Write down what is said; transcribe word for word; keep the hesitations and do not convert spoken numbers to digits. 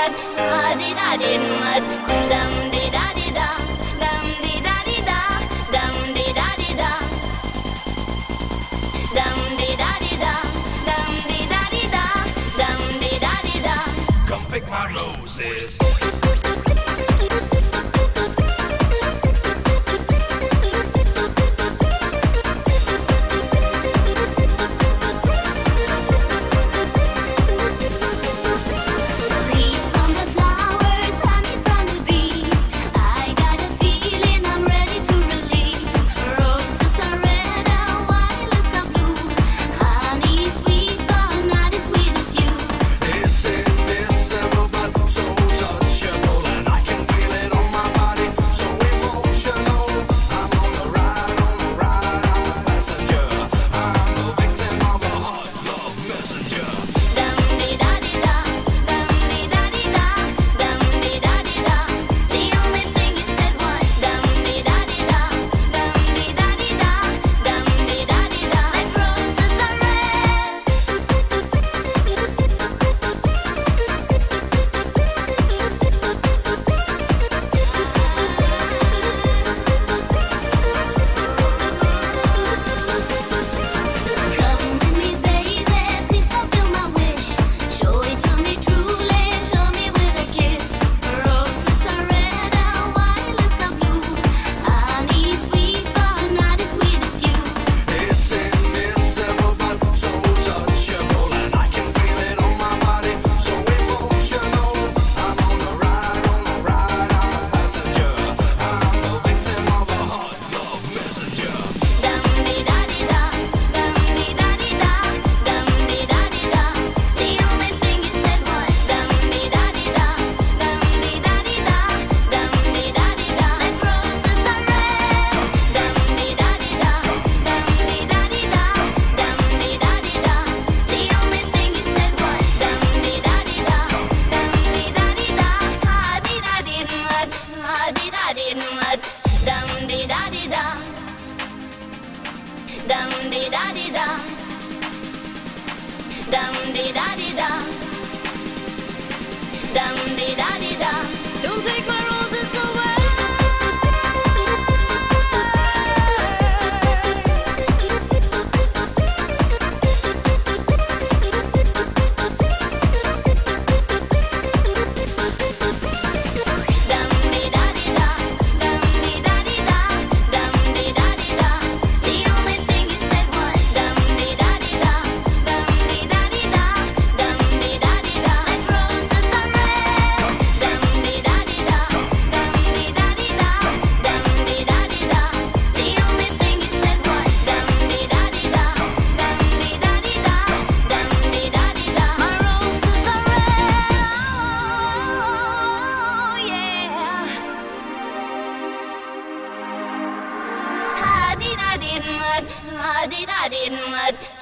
mud, ah di da din mud, dum di da di da, dum di da di da, dum di da di da, dum di da di da, dum di da di da, dum di da di da. Come pick my roses. Dum di da di da, dum di da di da, dum di da di da. Don't take my roses away. Ah di da din mud, ah di da din mud.